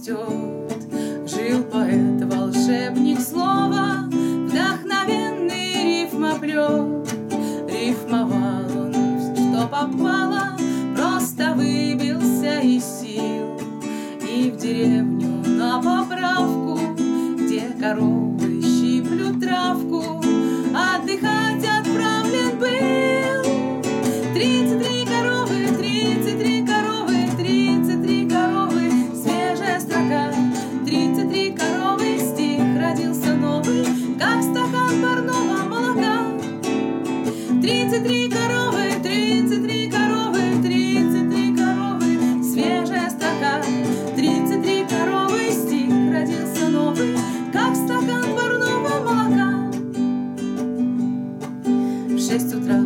растет. Жил поэт, волшебник слова, вдохновенный рифмоплет. Рифмовал он, что попало, просто выбился из сил. И в деревню на поправку, где коровы щиплют травку, отдыхать отправлен был. 33 коровы, 33 коровы, 33 коровы, свежая строка. 33 коровы, стих родился новый, как стакан парного молока. 33 коровы, 33 коровы, 33 коровы, свежая строка. 33 коровы, стих родился новый, как стакан парного молока. В 6 утра